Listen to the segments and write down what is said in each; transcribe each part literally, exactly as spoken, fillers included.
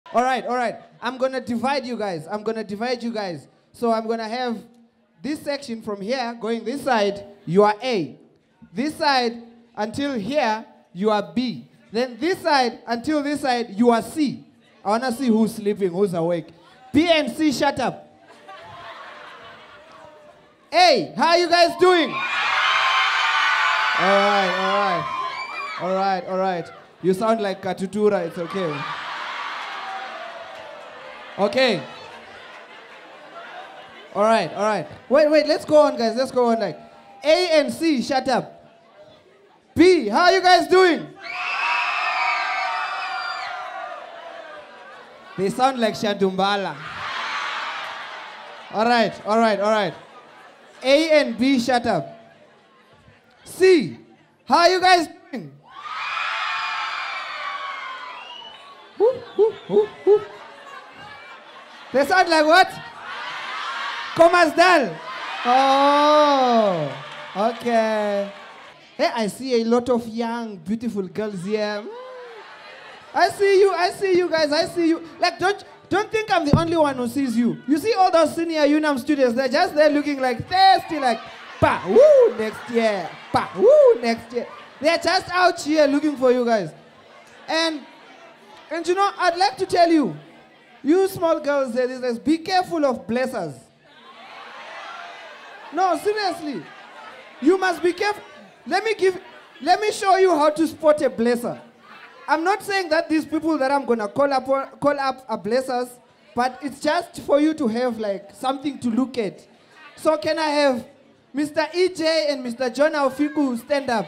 All right, all right. I'm going to divide you guys. I'm going to divide you guys. So I'm going to have this section from here going this side, you are A. This side until here, you are B. Then this side until this side, you are C. I want to see who's sleeping, who's awake. B and C, shut up. A, how are you guys doing? All right, all right. All right, all right. You sound like Katutura, it's okay. Okay. All right, all right. Wait, wait, let's go on, guys. Let's go on. Like A and C, shut up. B, how are you guys doing? They sound like Shandumbala. All right, all right, all right. A and B, shut up. C, how are you guys doing? Woo, woo, woo, woo. They sound like what? Comas dal. Oh, okay. Hey, I see a lot of young, beautiful girls here. Mm. I see you, I see you guys, I see you. Like, don't, don't think I'm the only one who sees you. You see all those senior UNAM students, they're just there looking like thirsty, like, pa, woo, next year, pa, woo, next year. They're just out here looking for you guys. And, and you know, I'd like to tell you, you small girls there, this, be careful of blessers. No, seriously. You must be careful. Let me give, let me show you how to spot a blesser. I'm not saying that these people that I'm gonna call up, call up are blessers, but it's just for you to have like something to look at. So can I have Mister E J and Mister John Aufiku stand up?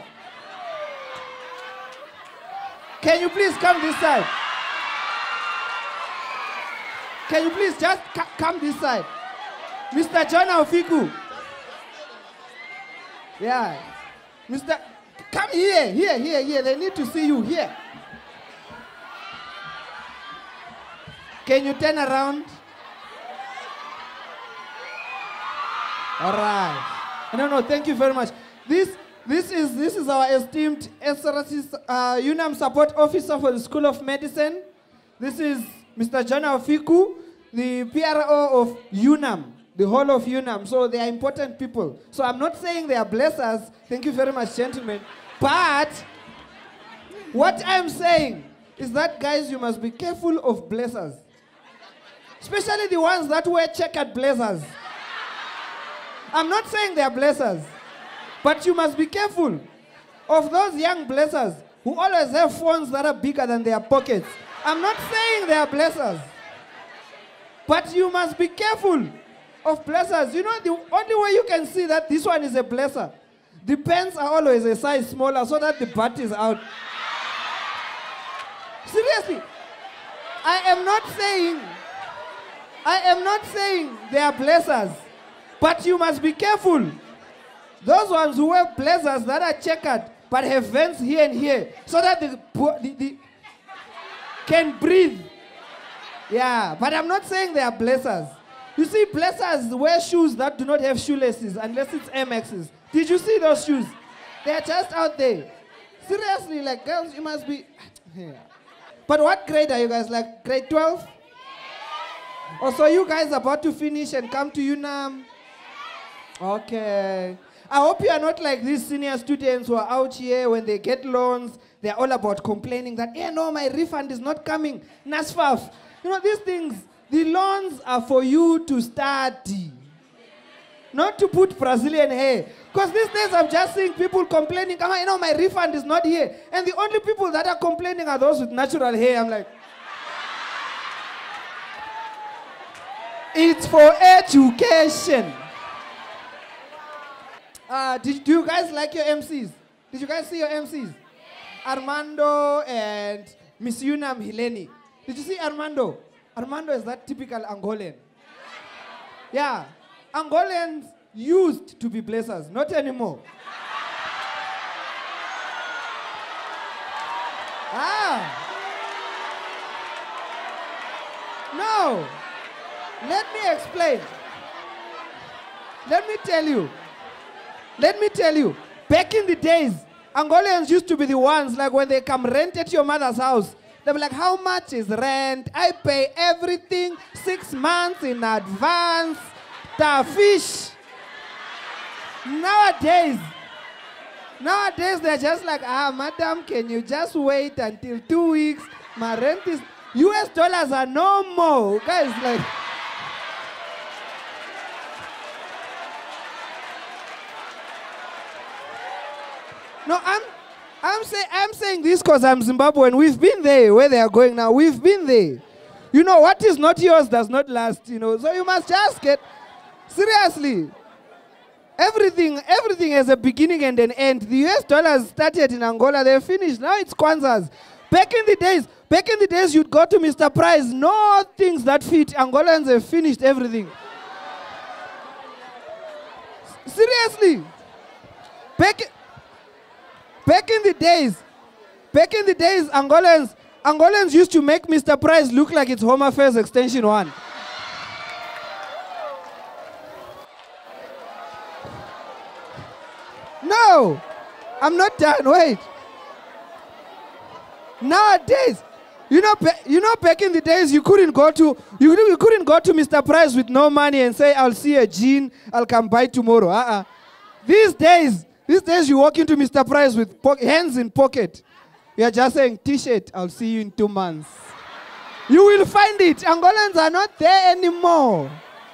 Can you please come this side? Can you please just come this side? Mister John Aufiku. Yeah. Mister Come here, here, here, here. They need to see you here. Can you turn around? All right. No, no, thank you very much. This, this is, this is our esteemed S R C uh, UNAM Support Officer for the School of Medicine. This is Mister John Aufiku, the P R O of UNAM, the whole of UNAM. So they are important people. So I'm not saying they are blessers. Thank you very much, gentlemen. But what I'm saying is that, guys, you must be careful of blessers. Especially the ones that wear checkered blazers. I'm not saying they are blessers, but you must be careful of those young blessers who always have phones that are bigger than their pockets. I'm not saying they are blessers, but you must be careful of blessers. You know, the only way you can see that this one is a blesser, the pants are always a size smaller so that the butt is out. Seriously, I am not saying, I am not saying they are blessers, but you must be careful. Those ones who wear blazers that are checkered but have vents here and here so that the, the, the can breathe. Yeah, but I'm not saying they are blessers. You see, blessers wear shoes that do not have shoelaces unless it's M Xs. Did you see those shoes? They are just out there. Seriously, like, girls, you must be... Yeah. But what grade are you guys? Like grade twelve? Or so you guys are about to finish and come to UNAM? Okay. I hope you are not like these senior students who are out here when they get loans, they're all about complaining that, yeah, no, my refund is not coming. NASFAF. You know, these things, the loans are for you to study, not to put Brazilian hair. Because these days I'm just seeing people complaining, oh, you know, my refund is not here. And the only people that are complaining are those with natural hair. I'm like, it's for education. Uh, did, do you guys like your M Cs? Did you guys see your M Cs? Armando and Miss Unam Hileni. Did you see Armando? Armando is that typical Angolan. Yeah. Angolans used to be blessers, not anymore. Ah. No. Let me explain. Let me tell you. Let me tell you. Back in the days, Angolans used to be the ones, like when they come rent at your mother's house, They'll be like, how much is rent? I pay everything six months in advance. The fish. Nowadays, nowadays they're just like, ah, madam, can you just wait until two weeks? My rent is, U S dollars are no more. Guys, like, no, I'm, I'm, say, I'm saying this because I'm Zimbabwean. We've been there where they are going now. We've been there. You know, what is not yours does not last, you know. So you must just get, seriously. Everything, everything has a beginning and an end. The U S dollars started in Angola, they're finished. Now it's Kwanzas. Back in the days, back in the days you'd go to Mister Price, no things that fit. Angolans have finished everything. S seriously. Back, back in the days, back in the days, Angolans, Angolans used to make Mister Price look like it's Home Affairs Extension one. No, I'm not done. Wait. Nowadays, you know, you know, back in the days, you couldn't go to you, you couldn't go to Mister Price with no money and say, "I'll see a jean, I'll come buy tomorrow." Uh-uh. These days, these days, you walk into Mister Price with hands in pocket. You're just saying, "T-shirt, I'll see you in two months." You will find it. Angolans are not there anymore.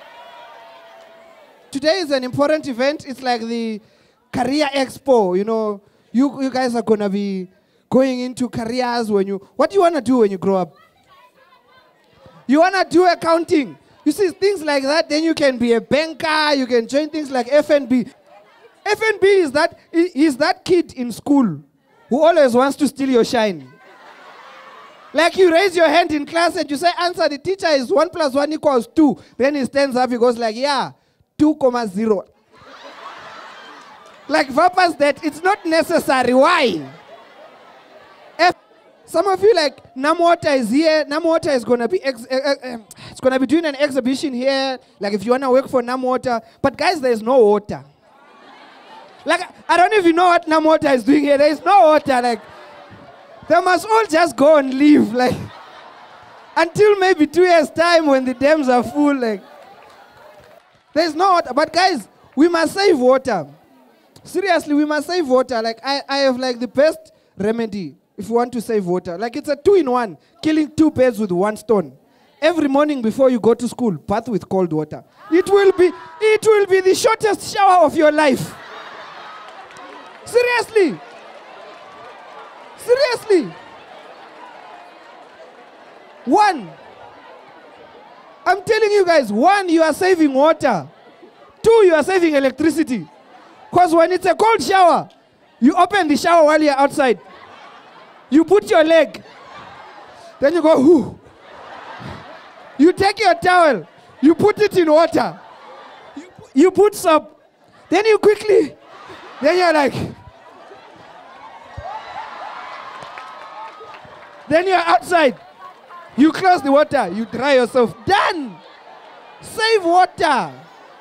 Today is an important event. It's like the Career Expo, you know, you, you guys are going to be going into careers when you, what do you want to do when you grow up? You want to do accounting. You see, things like that, then you can be a banker, you can join things like F and B. F and B is that, is that kid in school who always wants to steal your shine. Like you raise your hand in class and you say, answer, the teacher is one plus one equals two. Then he stands up, he goes like, yeah, two comma zero. Like Vapas that it's not necessary. Why? If some of you like Namwater is here, Namwater is gonna be ex uh, uh, it's gonna be doing an exhibition here. Like if you wanna work for Namwater, but guys, there's no water. Like I don't even know what Namwater is doing here. There is no water. Like they must all just go and leave. Like until maybe two years time when the dams are full. Like there's no water. But guys, we must save water. Seriously, we must save water. Like, I, I have, like, the best remedy if you want to save water. Like, it's a two-in-one, killing two birds with one stone. Every morning before you go to school, bath with cold water. It will be, it will be the shortest shower of your life. Seriously. Seriously. One. I'm telling you guys, one, you are saving water. Two, you are saving electricity. Because when it's a cold shower, you open the shower while you're outside. You put your leg. Then you go, whoo. You take your towel. You put it in water. You, you put soap. Then you quickly. Then you're like. Then you're outside. You close the water. You dry yourself. Done. Save water.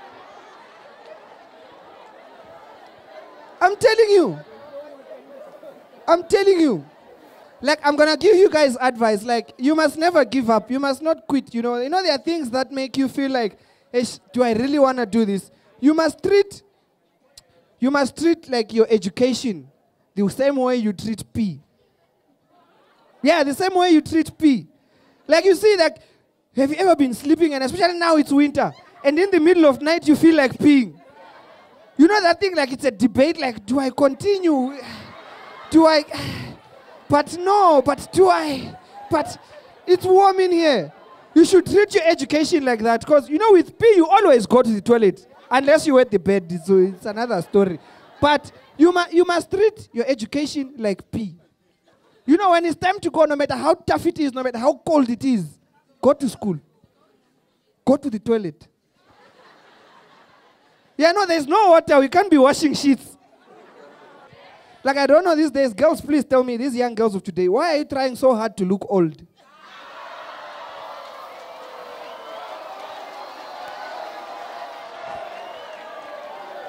I'm telling you. I'm telling you. Like, I'm going to give you guys advice. Like, you must never give up. You must not quit. You know, you know there are things that make you feel like, hey, do I really want to do this? You must treat, you must treat like your education the same way you treat P. Yeah, the same way you treat P. Like, you see, like, have you ever been sleeping, and especially now it's winter, and in the middle of night you feel like peeing? You know that thing, like it's a debate, like, do I continue? Do I? But no, but do I? But it's warm in here. You should treat your education like that, because, you know, with pee, you always go to the toilet, unless you wet the bed, so it's another story. But you, mu you must treat your education like pee. You know, when it's time to go, no matter how tough it is, no matter how cold it is, go to school. Go to the toilet. Yeah, no, there's no water. We can't be washing sheets. Like, I don't know these days. Girls, please tell me, these young girls of today, why are you trying so hard to look old?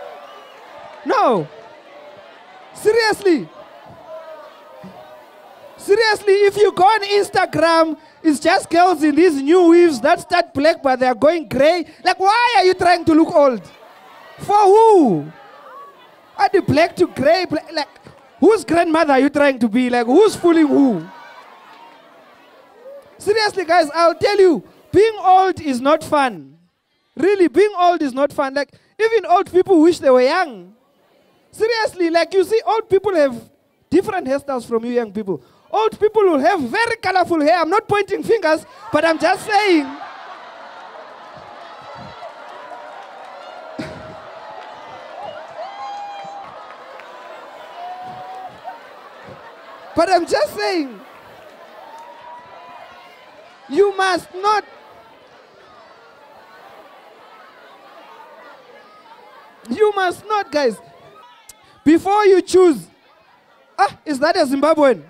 No. Seriously. Seriously, if you go on Instagram, it's just girls in these new weaves that start black, but they're going gray. Like, why are you trying to look old? For who? Are the black to gray? Black, like, whose grandmother are you trying to be? Like, who's fooling who? Seriously, guys, I'll tell you, being old is not fun. Really, being old is not fun. Like, even old people wish they were young. Seriously, like, you see, old people have different hairstyles from you young people. Old people will have very colorful hair. I'm not pointing fingers, but I'm just saying. But I'm just saying. You must not. You must not, guys. Before you choose. Ah, is that a Zimbabwean?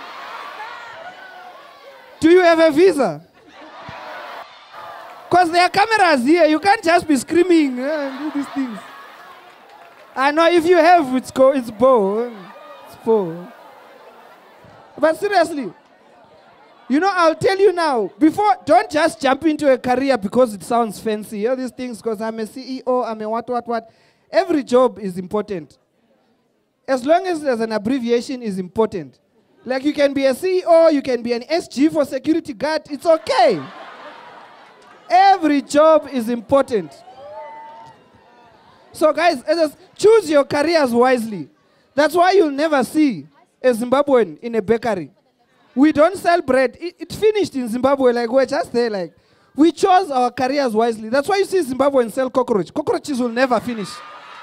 Do you have a visa? Because there are cameras here. You can't just be screaming uh, and do these things. I know if you have, it's go, it's bow. It's bow. But seriously, you know, I'll tell you now, before, don't just jump into a career because it sounds fancy. You know these things, because I'm a C E O, I'm a what, what, what. Every job is important. As long as there's an abbreviation, is important. Like you can be a C E O, you can be an S G for security guard, it's okay. Every job is important. So guys, choose your careers wisely. That's why you'll never see a Zimbabwean in a bakery. We don't sell bread. It, it finished in Zimbabwe, like we're just there, like. We chose our careers wisely. That's why you see Zimbabweans sell cockroach. Cockroaches will never finish.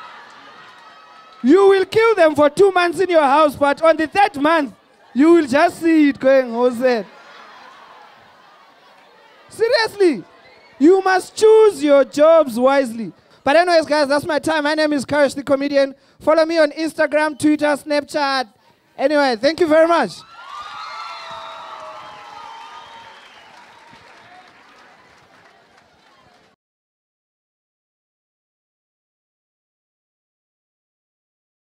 You will kill them for two months in your house, but on the third month, you will just see it going, Jose. Seriously, you must choose your jobs wisely. But anyways, guys, that's my time. My name is Karesh, the comedian. Follow me on Instagram, Twitter, Snapchat. Anyway, thank you very much.